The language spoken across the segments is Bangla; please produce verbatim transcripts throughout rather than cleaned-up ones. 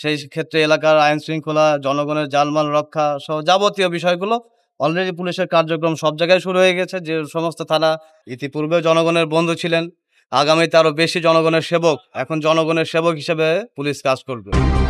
সেই ক্ষেত্রে এলাকার আইন শৃঙ্খলা, জনগণের জানমাল রক্ষা সহ যাবতীয় বিষয়গুলো অলরেডি পুলিশের কার্যক্রম সব জায়গায় শুরু হয়ে গেছে। যে সমস্ত থানা ইতিপূর্বেও জনগণের বন্ধু ছিলেন, আগামীতে আরো বেশি জনগণের সেবক, এখন জনগণের সেবক হিসেবে পুলিশ কাজ করবে।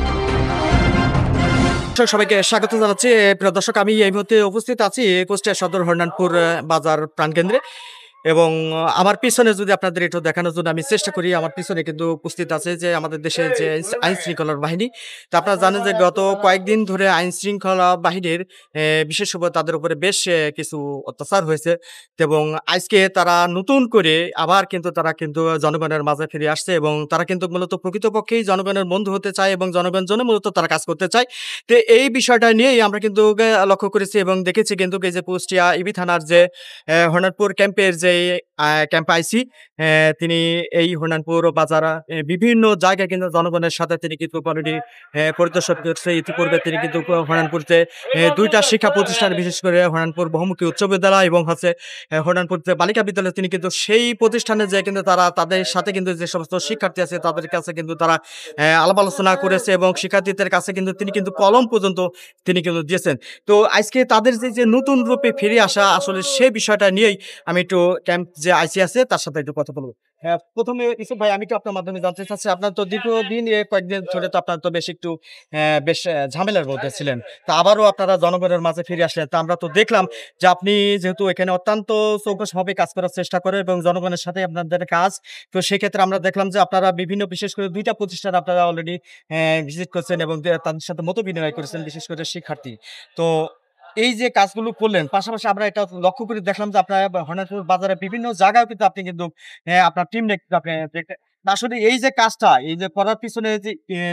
সবাইকে স্বাগত জানাচ্ছি। প্রিয় দর্শক, আমি এই মুহূর্তে উপস্থিত আছি কুষ্টিয়া সদর হরনানপুর বাজার প্রাণকেন্দ্রে এবং আমার পিছনে যদি আপনাদের একটু দেখানোর জন্য আমি চেষ্টা করি, আমার পিছনে কিন্তু উপস্থিত আছে যে আমাদের দেশের যে আইন শৃঙ্খলার বাহিনী। তো আপনারা জানেন যে গত কয়েকদিন ধরে আইন শৃঙ্খলা বাহিনীর বিশেষ করে তাদের উপরে বেশ কিছু অত্যাচার হয়েছে এবং আজকে তারা নতুন করে আবার কিন্তু তারা কিন্তু জনগণের মাঝে ফিরে আসছে এবং তারা কিন্তু মূলত প্রকৃতপক্ষেই জনগণের বন্ধু হতে চায় এবং জনগণের জন্য মূলত তারা কাজ করতে চায়। তো এই বিষয়টা নিয়েই আমরা কিন্তু লক্ষ্য করেছি এবং দেখেছি কিন্তু এই যে কুষ্টিয়া ইবি থানার যে হরনানপুর ক্যাম্পের যে ক্যাম্প আইসি, তিনি এই হরনানপুর বাজার বিভিন্ন জায়গায় কিন্তু জনগণের সাথে তিনি কিন্তু অলরেডি পরিদর্শন করছে। ইতিপূর্বে তিনি কিন্তু হরনানপুরতে দুইটা শিক্ষা প্রতিষ্ঠান, বিশেষ করে হরনানপুর বহুমুখী উচ্চ বিদ্যালয় এবং হচ্ছে হরনানপুর যে বালিকা বিদ্যালয়, তিনি কিন্তু সেই প্রতিষ্ঠানে যে কিন্তু তারা তাদের সাথে কিন্তু যে সমস্ত শিক্ষার্থী আছে তাদের কাছে কিন্তু তারা আলাপ আলোচনা করেছে এবং শিক্ষার্থীদের কাছে কিন্তু তিনি কিন্তু কলম পর্যন্ত তিনি কিন্তু দিয়েছেন। তো আজকে তাদের যে যে নতুন রূপে ফিরে আসা, আসলে সেই বিষয়টা নিয়েই আমি একটু ক্যাম্প যে আইসি আছে তার সাথে একটু কথা বলবো। হ্যাঁ, প্রথমে ইসুফ ভাই, আমি তো আপনার মাধ্যমে জানতে চাচ্ছি, আপনার তো দ্বিতীয় দিন কয়েকদিন ধরে তো আপনার তো বেশ একটু বেশ ঝামেলার মধ্যে ছিলেন, তা আবারও আপনারা জনগণের মাঝে ফিরে আসলেন। তা আমরা তো দেখলাম যে আপনি যেহেতু এখানে অত্যন্ত চৌকসভাবে কাজ করার চেষ্টা করেন এবং জনগণের সাথে আপনাদের কাজ, তো সেক্ষেত্রে আমরা দেখলাম যে আপনারা বিভিন্ন বিশেষ করে দুইটা প্রতিষ্ঠান আপনারা অলরেডি ভিজিট করছেন এবং তাদের সাথে মত বিনিময় করেছেন, বিশেষ করে শিক্ষার্থী। তো এই যে কাজগুলো করলেন, পাশাপাশি আমরা এটা লক্ষ্য করে দেখলাম যে আপনার হরনানপুর বাজারে বিভিন্ন জায়গায় কিন্তু আপনি কিন্তু আপনার টিম আপনি আসলে এই যে কাজটা এই যে করার পিছনে যে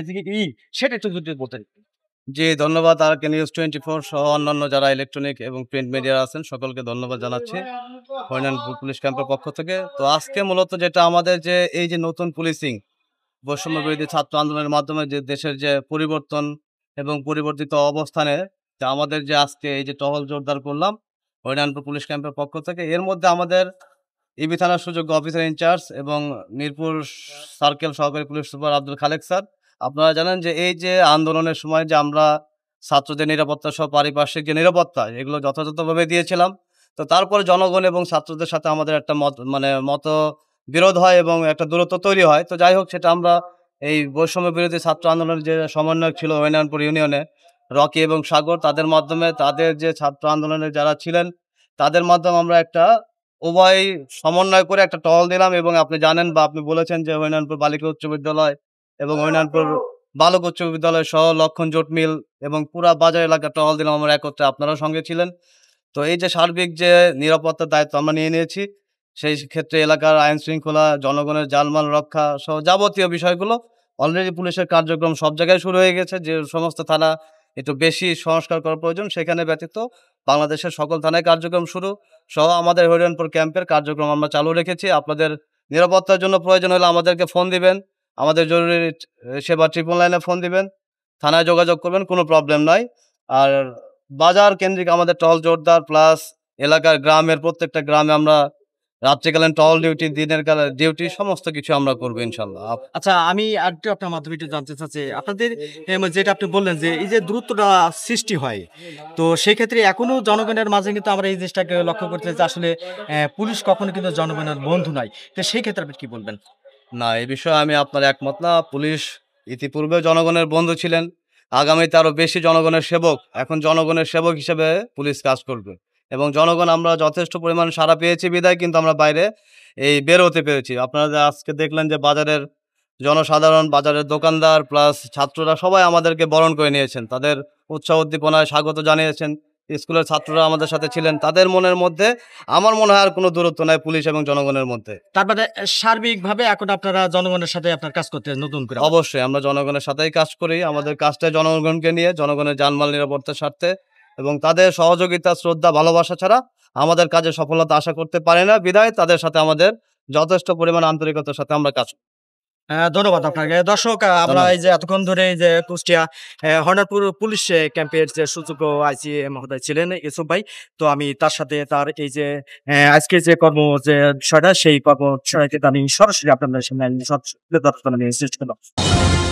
ই সেটা একটু যদি বলতেন। জি, ধন্যবাদ। R K news twenty four সহ অন্যান্য যারা ইলেকট্রনিক এবং প্রিন্ট মিডিয়া আছেন সকলকে ধন্যবাদ জানাচ্ছি হরনানপুর পুলিশ ক্যাম্পের পক্ষ থেকে। তো আজকে মূলত যেটা আমাদের যে এই যে নতুন পুলিশিং, বৈষম্য বিরোধী ছাত্র আন্দোলনের মাধ্যমে যে দেশের যে পরিবর্তন এবং পরিবর্তিত অবস্থানে আমাদের যে আজকে এই যে টহল জোরদার করলাম হরিনানপুর পুলিশ ক্যাম্পের পক্ষ থেকে, এর মধ্যে আমাদের ইবি থানার সুযোগ্য অফিসার ইনচার্জ এবং মিরপুর সার্কেল সহকারী police super Abdul Khalek sir, আপনারা জানেন যে এই যে আন্দোলনের সময় যে আমরা ছাত্রদের নিরাপত্তা সহ পারিপার্শ্বিক যে নিরাপত্তা এগুলো যথাযথভাবে দিয়েছিলাম। তো তারপরে জনগণ এবং ছাত্রদের সাথে আমাদের একটা মত মানে মত বিরোধ হয় এবং একটা দূরত্ব তৈরি হয়। তো যাই হোক, সেটা আমরা এই বৈষম্য বিরোধী ছাত্র আন্দোলনের যে সমন্বয়ক ছিল হরিনানপুর ইউনিয়নে রকি এবং সাগর, তাদের মাধ্যমে তাদের যে ছাত্র আন্দোলনে যারা ছিলেন তাদের মাধ্যমে আমরা একটা উভয় সমন্বয় করে একটা টহল দিলাম। এবং আপনি জানেন বা আপনি বলেছেন যে হরিনানপুর বালিকা উচ্চ বিদ্যালয় এবং হরিনানপুর বালক উচ্চ বিদ্যালয় সহ লক্ষণ জোট মিল এবং পুরা বাজার এলাকা টহল দিলাম আমরা একত্রে, আপনারাও সঙ্গে ছিলেন। তো এই যে সার্বিক যে নিরাপত্তার দায়িত্ব আমরা নিয়ে নিয়েছি, সেই ক্ষেত্রে এলাকার আইন শৃঙ্খলা, জনগণের জানমাল রক্ষা সহ যাবতীয় বিষয়গুলো অলরেডি পুলিশের কার্যক্রম সব জায়গায় শুরু হয়ে গেছে। যে সমস্ত থানা একটু বেশি সংস্কার করা প্রয়োজন সেখানে ব্যতীত বাংলাদেশের সকল থানায় কার্যক্রম শুরু সহ আমাদের হরিনানপুর ক্যাম্পের কার্যক্রম আমরা চালু রেখেছি। আপনাদের নিরাপত্তার জন্য প্রয়োজন হলে আমাদেরকে ফোন দিবেন, আমাদের জরুরি সেবা ট্রিপল লাইনে ফোন দিবেন, থানায় যোগাযোগ করবেন, কোনো প্রবলেম নাই। আর বাজার কেন্দ্রিক আমাদের টহল জোরদার, প্লাস এলাকার গ্রামের প্রত্যেকটা গ্রামে আমরা রাত্রিকালীন টহল ডিউটি, দিনের কালে ডিউটি, সমস্ত কিছু আমরা করবো ইনশাল্লাহ। আচ্ছা, আমি আরেকটু আপনার মাধ্যমে একটু জানতে চাচ্ছি, আপনাদের যেটা আপনি বললেন যে এই যে দূরত্বটা সৃষ্টি হয়, তো সেই ক্ষেত্রে এখনো জনগণের মাঝে কিন্তু আমরা এই জিনিসটাকে লক্ষ্য করতে যে আসলে পুলিশ কখনো কিন্তু জনগণের বন্ধু নয়। তো সেই ক্ষেত্রে আপনি কি বলবেন? না, এই বিষয়ে আমি আপনার একমত না। পুলিশ ইতিপূর্বে জনগণের বন্ধু ছিলেন, আগামীতে আরো বেশি জনগণের সেবক, এখন জনগণের সেবক হিসেবে পুলিশ কাজ করবে। এবং জনগণ আমরা যথেষ্ট পরিমাণ সাড়া পেয়েছি বিদায় কিন্তু আমরা বাইরে এই বের হতে পেরেছি। আপনারা যে আজকে দেখলেন যে বাজারের জনসাধারণ, বাজারের দোকানদার প্লাস ছাত্ররা সবাই আমাদেরকে বরণ করে নিয়েছেন, তাদের উৎসাহ উদ্দীপনায় স্বাগত জানিয়েছেন। স্কুলের ছাত্ররা আমাদের সাথে ছিলেন, তাদের মনের মধ্যে আমার মনে হয় আর কোনো দূরত্ব নাই পুলিশ এবং জনগণের মধ্যে। তার মানে সার্বিকভাবে এখন আপনারা জনগণের সাথে আপনার কাজ করতে নতুন করে? অবশ্যই আমরা জনগণের সাথেই কাজ করি। আমাদের কাজটা জনগণকে নিয়ে, জনগণের জানমাল নিরাপত্তার স্বার্থে এবং তাদের সহযোগিতা, শ্রদ্ধা, ভালোবাসা ছাড়া আমাদের কাজে সফলতা আশা করতে পারে না। বিধায় তাদের সাথে আমাদের যথেষ্ট পরিমাণ আন্তরিকতার সাথে আমরা কাজ করি। ধন্যবাদ আপনাকে। দর্শক, আমরা এই যে এতক্ষণ ধরে এই যে কুষ্টিয়া হরনানপুর পুলিশ ক্যাম্পের যে সুযোগ্য আইসি মহোদয় ছিলেন ইউসুফ ভাই, তো আমি তার সাথে তার এই যে আজকে যে কর্ম যে বিষয়টা সেই কর্ম বিষয়টি আমি সরাসরি আপনাদের সামনে